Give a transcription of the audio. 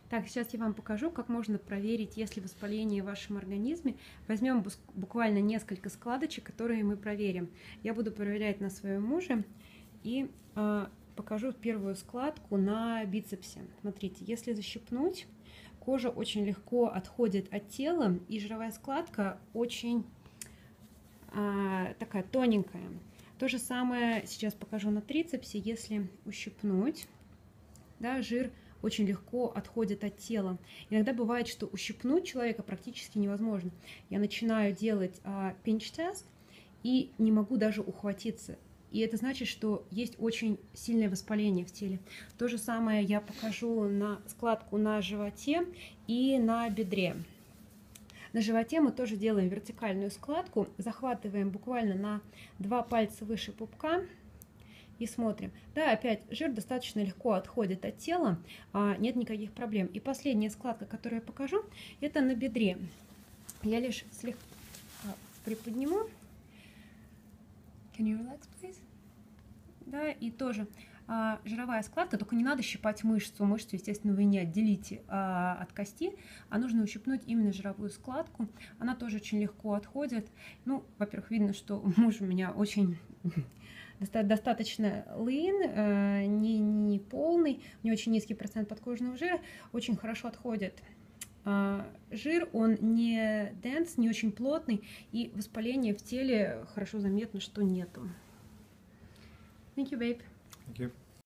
Так, сейчас я вам покажу, как можно проверить, есть ли воспаление в вашем организме. Возьмем буквально несколько складочек, которые мы проверим. Я буду проверять на своем муже и покажу первую складку на бицепсе. Смотрите, если защипнуть, кожа очень легко отходит от тела, и жировая складка очень такая тоненькая. То же самое сейчас покажу на трицепсе. Если ущипнуть, да, жир очень легко отходит от тела. Иногда бывает, что ущипнуть человека практически невозможно. Я начинаю делать pinch-тест и не могу даже ухватиться. И это значит, что есть очень сильное воспаление в теле. То же самое я покажу на складку на животе и на бедре. На животе мы тоже делаем вертикальную складку, захватываем буквально на 2 пальца выше пупка и смотрим. Да, опять жир достаточно легко отходит от тела, нет никаких проблем. И последняя складка, которую я покажу, это на бедре. Я лишь слегка приподниму. Can you relax, please? Да, и тоже жировая складка, только не надо щипать мышцу. Мышцу, естественно, вы не отделите от кости, а нужно ущипнуть именно жировую складку. Она тоже очень легко отходит. Ну, во-первых, видно, что муж у меня очень достаточно lean, не полный, у него очень низкий процент подкожного жира, очень хорошо отходит. Жир, он не dense, не очень плотный, и воспаление в теле хорошо заметно, что нету. Thank you, babe. Thank you.